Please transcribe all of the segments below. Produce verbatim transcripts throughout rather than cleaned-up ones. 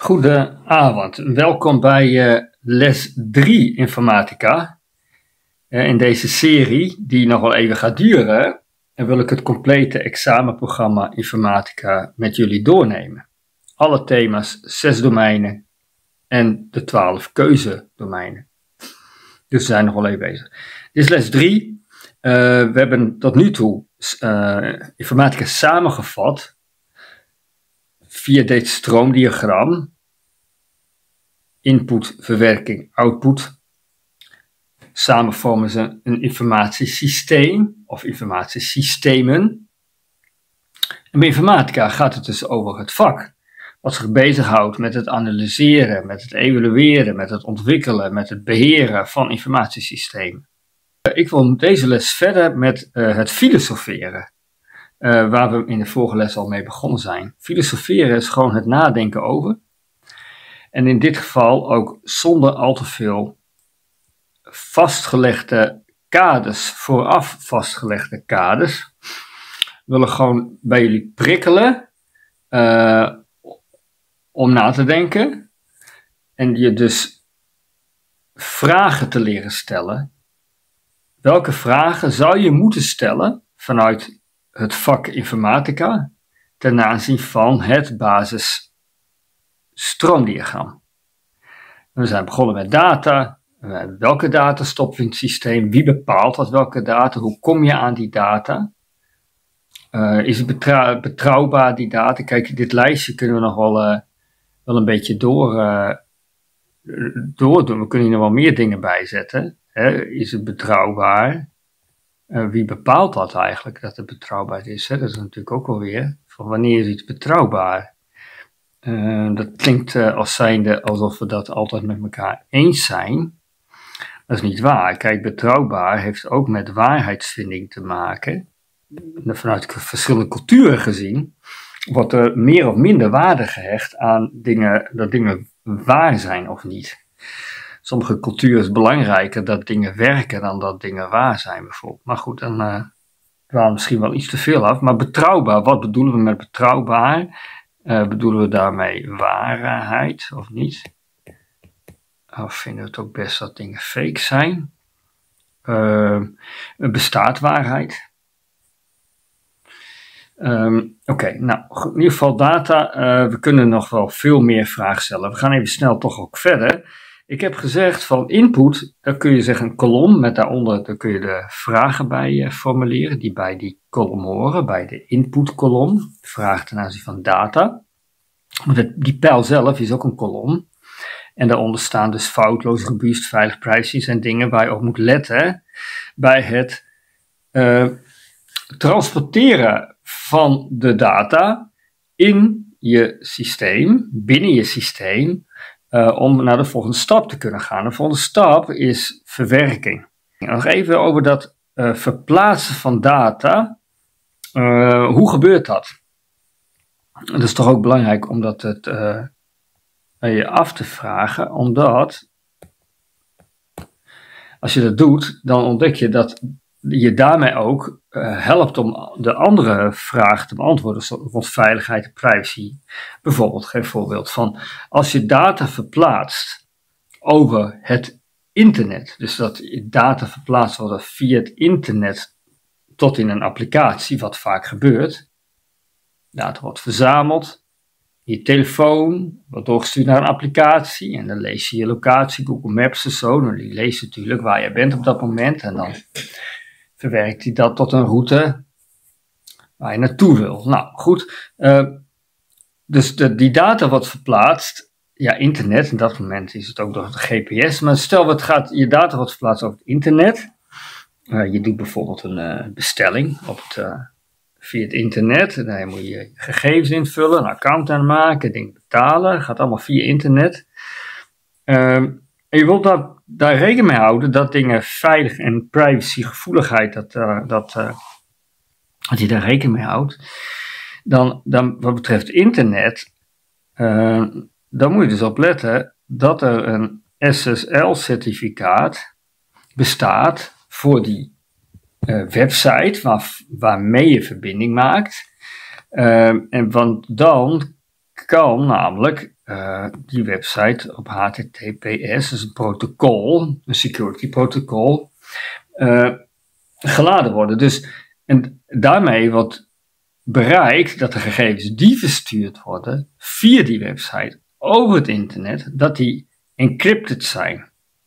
Goedenavond, welkom bij uh, les drie informatica. Uh, in deze serie, die nog wel even gaat duren, wil ik het complete examenprogramma informatica met jullie doornemen. Alle thema's, zes domeinen en de twaalf keuzedomeinen. Dus we zijn nog wel even bezig. Dit is les drie. Uh, we hebben tot nu toe uh, informatica samengevat via dit stroomdiagram. Input, verwerking, output. Samen vormen ze een informatiesysteem of informatiesystemen. En bij informatica gaat het dus over het vak. Wat zich bezighoudt met het analyseren, met het evalueren, met het ontwikkelen, met het beheren van informatiesystemen. Ik wil deze les verder met uh, het filosoferen. Uh, waar we in de vorige les al mee begonnen zijn. Filosoferen is gewoon het nadenken over. En in dit geval ook zonder al te veel vastgelegde kaders, vooraf vastgelegde kaders. We willen gewoon bij jullie prikkelen uh, om na te denken. En je dus vragen te leren stellen. Welke vragen zou je moeten stellen vanuit het vak informatica ten aanzien van het basis stroomdiagram. We zijn begonnen met data. Welke data stoppen we in het systeem? Wie bepaalt wat welke data? Hoe kom je aan die data? Uh, is het betra betrouwbaar die data? Kijk, dit lijstje kunnen we nog wel, uh, wel een beetje door, uh, doordoen. We kunnen hier nog wel meer dingen bijzetten. Hè? Is het betrouwbaar? Uh, wie bepaalt dat eigenlijk, dat het betrouwbaar is? Hè? Dat is natuurlijk ook alweer van wanneer is iets betrouwbaar? Uh, dat klinkt uh, als zijnde alsof we dat altijd met elkaar eens zijn. Dat is niet waar. Kijk, betrouwbaar heeft ook met waarheidsvinding te maken. Vanuit verschillende culturen gezien wordt er meer of minder waarde gehecht aan dingen, dat dingen waar zijn of niet. Sommige culturen is het belangrijker dat dingen werken dan dat dingen waar zijn bijvoorbeeld. Maar goed, dan uh, dwalen we misschien wel iets te veel af. Maar betrouwbaar, wat bedoelen we met betrouwbaar? Uh, bedoelen we daarmee waarheid of niet? Of vinden we het ook best dat dingen fake zijn? Uh, bestaat waarheid? Um, Oké, okay, nou in ieder geval data. Uh, we kunnen nog wel veel meer vragen stellen. We gaan even snel toch ook verder. Ik heb gezegd van input, daar kun je zeggen een kolom. Met daaronder daar kun je de vragen bij uh, formuleren die bij die kolom horen. Bij de inputkolom. Vragen ten aanzien van data. Want het, die pijl zelf is ook een kolom. En daaronder staan dus foutloos, robuust, veilig, privacy zijn dingen waar je op moet letten bij het uh, transporteren van de data in je systeem, binnen je systeem, uh, om naar de volgende stap te kunnen gaan. De volgende stap is verwerking. Nog even over dat uh, verplaatsen van data. Uh, hoe gebeurt dat? Dat is toch ook belangrijk om dat het, uh, je af te vragen, omdat als je dat doet, dan ontdek je dat je daarmee ook uh, helpt om de andere vragen te beantwoorden, rond veiligheid en privacy. Bijvoorbeeld, geef voorbeeld van, als je data verplaatst over het internet, dus dat je data verplaatst worden via het internet tot in een applicatie, wat vaak gebeurt. Data wordt verzameld, je telefoon wordt doorgestuurd naar een applicatie en dan lees je je locatie, Google Maps en zo. Nou, die leest natuurlijk waar je bent op dat moment en dan verwerkt hij dat tot een route waar je naartoe wil. Nou goed, uh, dus de, die data wordt verplaatst, ja internet, in dat moment is het ook door de G P S, maar stel wat gaat, je data wordt verplaatst over het internet. Uh, je doet bijvoorbeeld een uh, bestelling op het... Uh, via het internet, dan moet je je gegevens invullen, een account aanmaken, dingen betalen, gaat allemaal via internet. Um, en je wilt daar, daar rekening mee houden dat dingen veilig en privacygevoeligheid, dat, uh, dat, uh, dat je daar rekening mee houdt. Dan, dan wat betreft internet, uh, dan moet je dus op letten dat er een S S L-certificaat bestaat voor die Uh, website waar, waarmee je verbinding maakt. Uh, en want dan kan namelijk uh, die website op H T T P S, dus een protocol, een security protocol, uh, geladen worden. Dus en daarmee wordt bereikt dat de gegevens die verstuurd worden via die website over het internet, dat die encrypted zijn.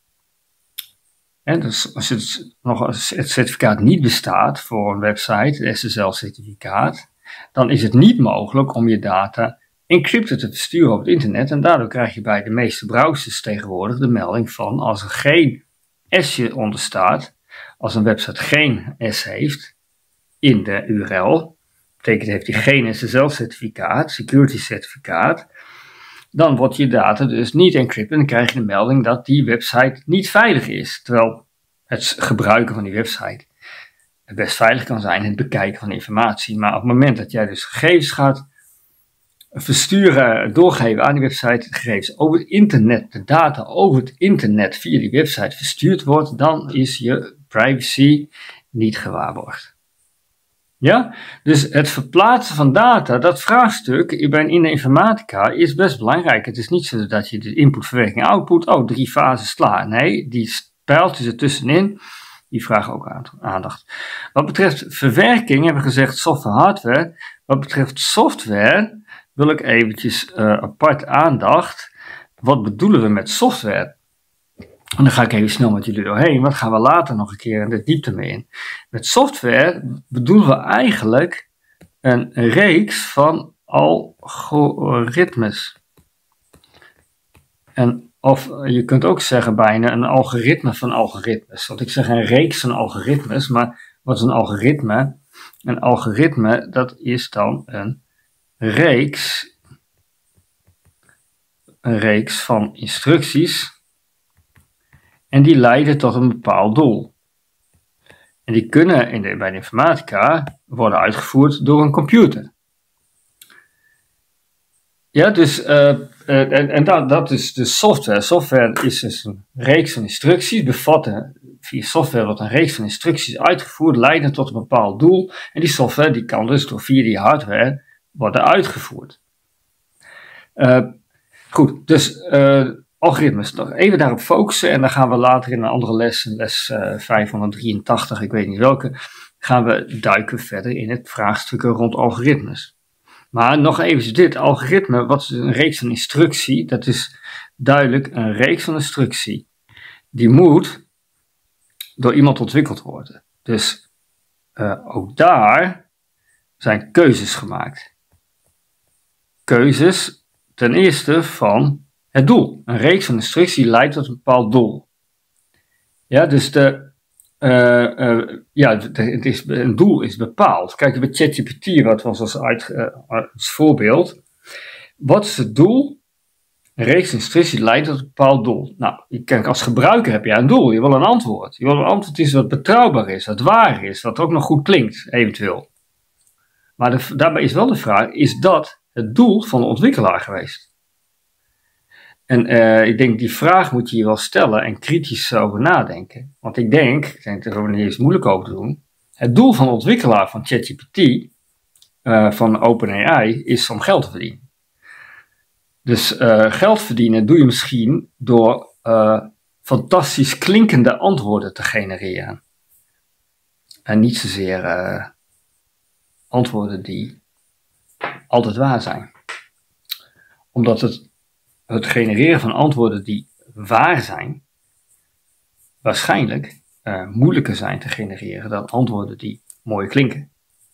En dus als het, nog als het certificaat niet bestaat voor een website, het S S L-certificaat, dan is het niet mogelijk om je data encrypted te versturen op het internet. En daardoor krijg je bij de meeste browsers tegenwoordig de melding van als er geen S'je onder staat, als een website geen S heeft in de U R L, betekent heeft hij geen S S L-certificaat, security certificaat, dan wordt je data dus niet encrypted en dan krijg je de melding dat die website niet veilig is. Terwijl het gebruiken van die website best veilig kan zijn, het bekijken van informatie. Maar op het moment dat jij dus gegevens gaat versturen, doorgeven aan die website, de gegevens over het internet, de data over het internet via die website verstuurd wordt, dan is je privacy niet gewaarborgd. Ja, dus het verplaatsen van data, dat vraagstuk in de informatica is best belangrijk. Het is niet zo dat je de input, verwerking, output, oh, drie fases klaar. Nee, die pijltjes ertussenin, die vragen ook aandacht. Wat betreft verwerking hebben we gezegd software, hardware. Wat betreft software wil ik eventjes uh, apart aandacht. Wat bedoelen we met software? En dan ga ik even snel met jullie doorheen. Wat gaan we later nog een keer in de diepte mee in? Met software bedoelen we eigenlijk een reeks van algoritmes. En of je kunt ook zeggen bijna een algoritme van algoritmes. Want ik zeg een reeks van algoritmes, maar wat is een algoritme? Een algoritme, dat is dan een reeks, een reeks van instructies. En die leiden tot een bepaald doel. En die kunnen in de, bij de informatica worden uitgevoerd door een computer. Ja, dus uh, uh, en, en dat, dat is de software. Software is dus een reeks van instructies, bevatten via software wordt een reeks van instructies uitgevoerd, leiden tot een bepaald doel. En die software die kan dus door via die hardware worden uitgevoerd. Uh, goed, dus uh, algoritmes, nog even daarop focussen en dan gaan we later in een andere les, les uh, vijfhonderddrieëntachtig, ik weet niet welke, gaan we duiken verder in het vraagstukken rond algoritmes. Maar nog even dit algoritme, wat is een reeks van instructie? Dat is duidelijk een reeks van instructie. Die moet door iemand ontwikkeld worden. Dus uh, ook daar zijn keuzes gemaakt. Keuzes ten eerste van het doel. Een reeks van instructie leidt tot een bepaald doel. Ja, dus de, uh, uh, ja, de, het is, een doel is bepaald. Kijk, bij ChatGPT, wat was als, uit, uh, als voorbeeld. Wat is het doel? Een reeks van instructies leidt tot een bepaald doel. Nou, kijk, als gebruiker heb je een doel. Je wil een antwoord. Je wil een antwoord is wat betrouwbaar is, wat waar is, wat ook nog goed klinkt, eventueel. Maar de, daarbij is wel de vraag, is dat het doel van de ontwikkelaar geweest? En uh, ik denk, die vraag moet je je wel stellen en kritisch over nadenken. Want ik denk, ik denk er ook niet eens moeilijk over te doen, het doel van de ontwikkelaar van ChatGPT, uh, van OpenAI, is om geld te verdienen. Dus uh, geld verdienen doe je misschien door uh, fantastisch klinkende antwoorden te genereren. En niet zozeer uh, antwoorden die altijd waar zijn. Omdat het Het genereren van antwoorden die waar zijn, waarschijnlijk uh, moeilijker zijn te genereren dan antwoorden die mooi klinken.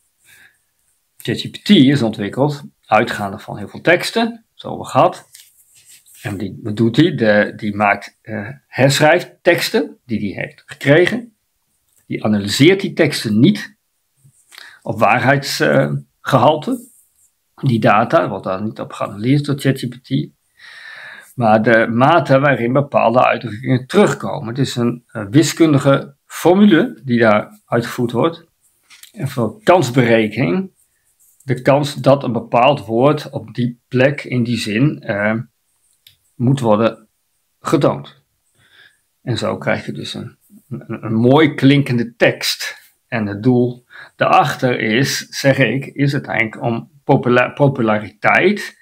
ChatGPT is ontwikkeld uitgaande van heel veel teksten, zo hebben we gehad. En die, wat doet hij? De, die maakt, uh, herschrijft teksten die hij heeft gekregen. Die analyseert die teksten niet op waarheidsgehalte. Uh, die data wordt daar niet op geanalyseerd door ChatGPT. Maar de mate waarin bepaalde uitdrukkingen terugkomen. Het is een, een wiskundige formule die daar uitgevoerd wordt. En voor kansberekening, de kans dat een bepaald woord op die plek in die zin uh, moet worden getoond. En zo krijg je dus een, een, een mooi klinkende tekst. En het doel daarachter is, zeg ik, is uiteindelijk om popula- populariteit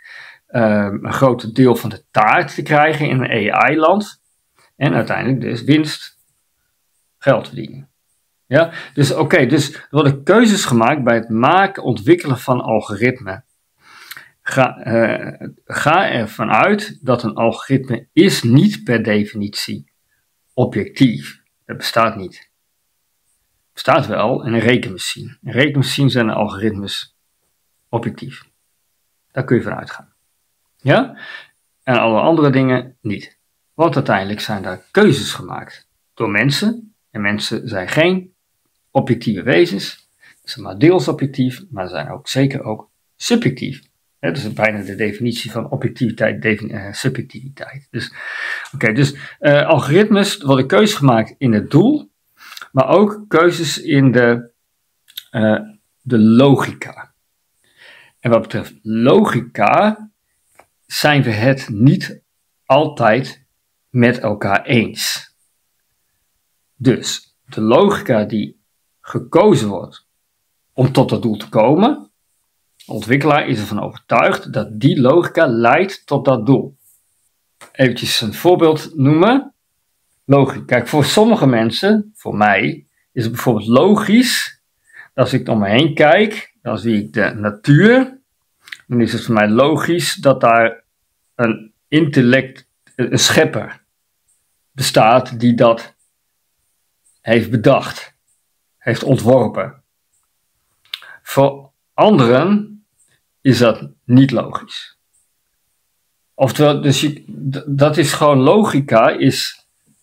um, een groot deel van de taart te krijgen in een A I-land. En uiteindelijk dus winst, geld verdienen. Ja? Dus oké, okay, dus er worden keuzes gemaakt bij het maken, ontwikkelen van algoritmen. Ga, uh, ga ervan uit dat een algoritme is niet per definitie objectief. Dat bestaat niet. Het bestaat wel in een rekenmachine. In een rekenmachine zijn de algoritmes objectief. Daar kun je van uitgaan. Ja? En alle andere dingen niet. Want uiteindelijk zijn daar keuzes gemaakt door mensen. En mensen zijn geen objectieve wezens. Ze zijn maar deels objectief, maar ze zijn ook zeker ook subjectief. He, dat is bijna de definitie van objectiviteit, defini- uh, subjectiviteit. Dus, oké, okay, dus uh, algoritmes worden keuzes gemaakt in het doel, maar ook keuzes in de, uh, de logica. En wat betreft logica zijn we het niet altijd met elkaar eens. Dus de logica die gekozen wordt om tot dat doel te komen, de ontwikkelaar is ervan overtuigd dat die logica leidt tot dat doel. Even een voorbeeld noemen. Logisch. Kijk, voor sommige mensen, voor mij, is het bijvoorbeeld logisch dat als ik om me heen kijk, dan zie ik de natuur. Dan is het voor mij logisch dat daar een intellect, een schepper bestaat die dat heeft bedacht, heeft ontworpen. Voor anderen is dat niet logisch. Oftewel, dus je, dat is gewoon logica, is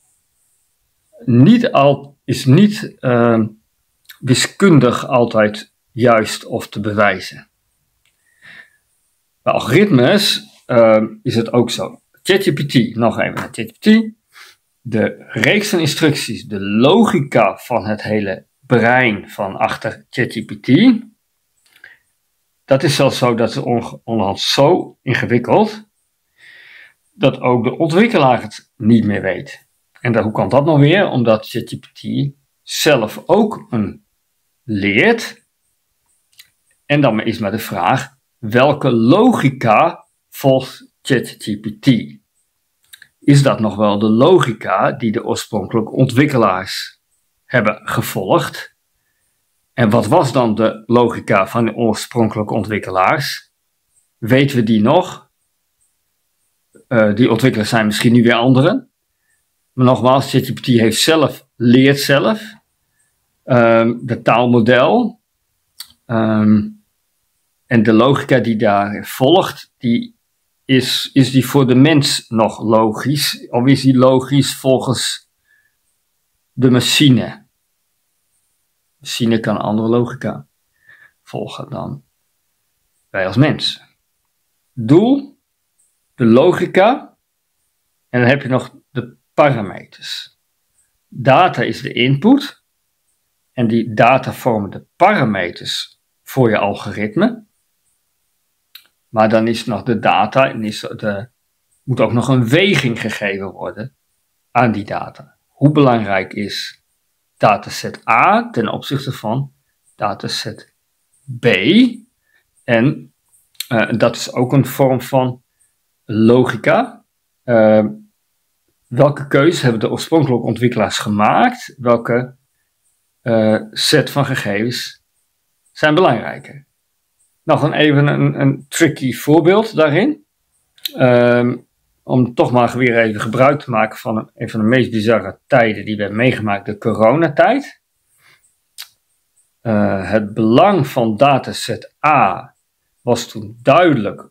niet, al, is niet uh, wiskundig altijd juist of te bewijzen. Bij algoritmes uh, is het ook zo. ChatGPT, nog even naar ChatGPT. De reeks van instructies, de logica van het hele brein van achter ChatGPT, dat is zelfs zo, dat is onderhand zo ingewikkeld, dat ook de ontwikkelaar het niet meer weet. En dat, hoe kan dat nou weer? Omdat ChatGPT zelf ook een leert. En dan is maar de vraag, welke logica volgt ChatGPT? Is dat nog wel de logica die de oorspronkelijke ontwikkelaars hebben gevolgd? En wat was dan de logica van de oorspronkelijke ontwikkelaars? Weten we die nog? Uh, die ontwikkelaars zijn misschien nu weer anderen. Maar nogmaals, ChatGPT heeft zelf, leert zelf. Um, de taalmodel. Um, en de logica die daar volgt, die is, is die voor de mens nog logisch? Of is die logisch volgens de machine? De machine kan een andere logica volgen dan wij als mensen. Doel, de logica, en dan heb je nog de parameters. Data is de input, en die data vormen de parameters voor je algoritme. Maar dan is nog de data, en is de, moet ook nog een weging gegeven worden aan die data. Hoe belangrijk is dataset A ten opzichte van dataset B? En uh, dat is ook een vorm van logica. Uh, welke keuze hebben de oorspronkelijke ontwikkelaars gemaakt? Welke uh, set van gegevens zijn belangrijker? Nog een, even een, een tricky voorbeeld daarin. Um, om toch maar weer even gebruik te maken van een, een van de meest bizarre tijden die we hebben meegemaakt, de coronatijd. Uh, het belang van dataset A was toen duidelijk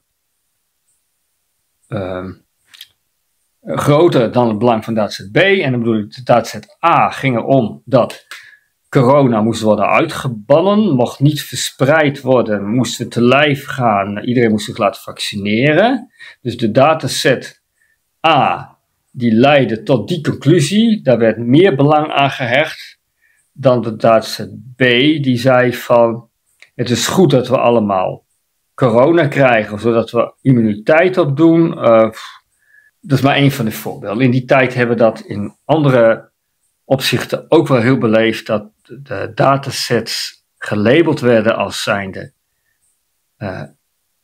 uh, groter dan het belang van dataset B. En dan bedoel ik, de dataset A ging erom dat corona moest worden uitgebannen, mocht niet verspreid worden, moesten te lijf gaan, iedereen moest zich laten vaccineren. Dus de dataset A, die leidde tot die conclusie, daar werd meer belang aan gehecht dan de dataset B, die zei van, het is goed dat we allemaal corona krijgen, zodat we immuniteit opdoen. Uh, dat is maar één van de voorbeelden. In die tijd hebben we dat in andere opzichten ook wel heel beleefd, dat de datasets gelabeld werden als zijnde uh,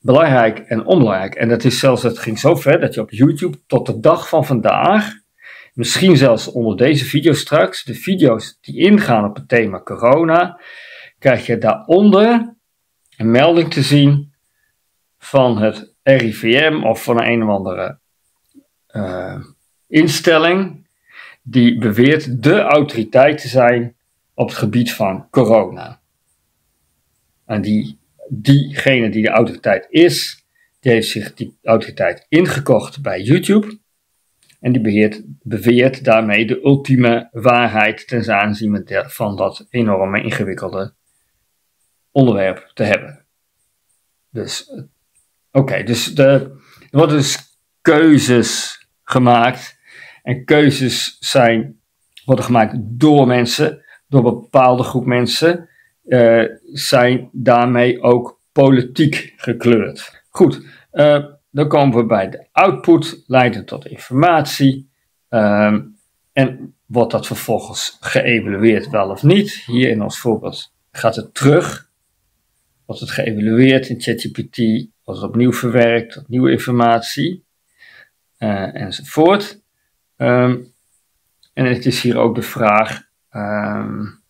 belangrijk en onbelangrijk. En dat is zelfs, het ging zo ver dat je op YouTube tot de dag van vandaag, misschien zelfs onder deze video straks, de video's die ingaan op het thema corona, krijg je daaronder een melding te zien van het R I V M of van een, een of andere uh, instelling die beweert de autoriteit te zijn op het gebied van corona. En die, diegene die de autoriteit is, die heeft zich die autoriteit ingekocht bij YouTube. En die beheert, beweert daarmee de ultieme waarheid ten aanzien van dat enorme ingewikkelde onderwerp te hebben. Dus, oké, okay, dus de, er worden dus keuzes gemaakt. En keuzes zijn, worden gemaakt door mensen, door een bepaalde groep mensen, uh, zijn daarmee ook politiek gekleurd. Goed, uh, dan komen we bij de output, leidend tot informatie. Um, en wordt dat vervolgens geëvalueerd, wel of niet? Hier in ons voorbeeld gaat het terug. Wordt het geëvalueerd in ChatGPT, wordt het opnieuw verwerkt tot nieuwe informatie, uh, enzovoort. Um, en het is hier ook de vraag, um,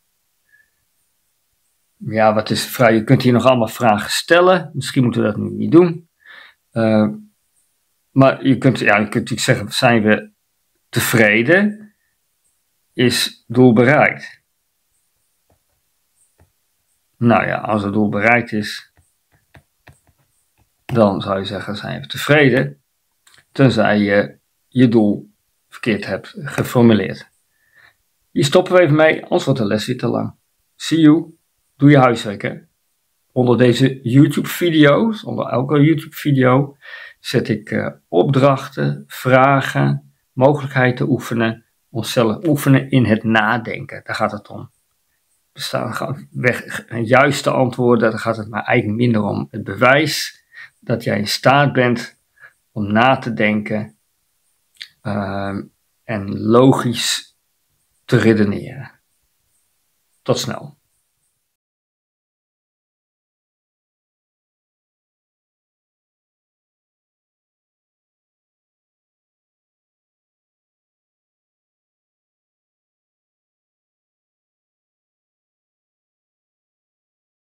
ja, wat is de vraag? Je kunt hier nog allemaal vragen stellen. Misschien moeten we dat nu niet doen. Uh, maar je kunt, ja, je kunt natuurlijk zeggen, zijn we tevreden? Is doel bereikt? Nou ja, als het doel bereikt is, dan zou je zeggen, zijn we tevreden, tenzij je je doel verkeerd hebt geformuleerd. Hier stoppen we even mee, anders wordt de les weer te lang. See you. Doe je huiswerk, hè. Onder deze YouTube-video's, onder elke YouTube-video, zet ik uh, opdrachten, vragen, mogelijkheid te oefenen, onszelf oefenen in het nadenken. Daar gaat het om. Er staan weg juiste antwoorden, daar gaat het maar eigenlijk minder om het bewijs dat jij in staat bent om na te denken uh, en logisch te redeneren. Tot snel.